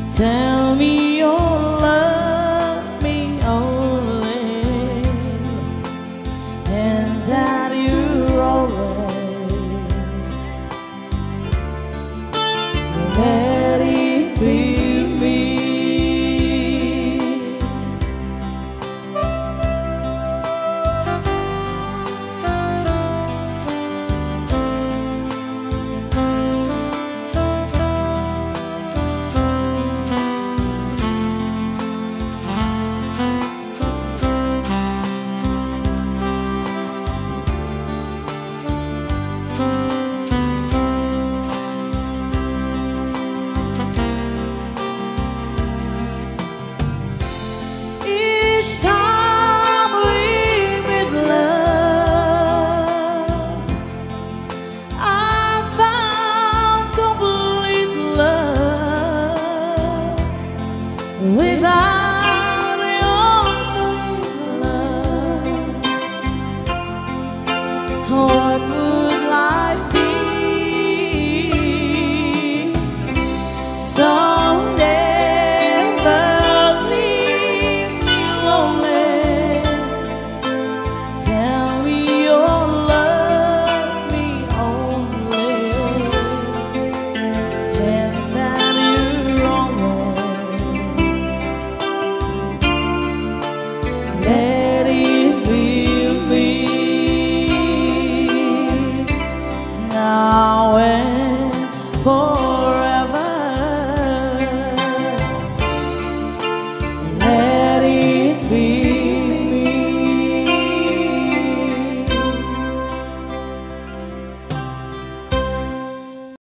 Tell me you'll love me only, and that you're always let it be me. Each time we meet love, I found complete love. Without your sweet love, what would life be? So never leave me lonely. Tell me you'll love me only, and that you're always let it be me. Now and forever.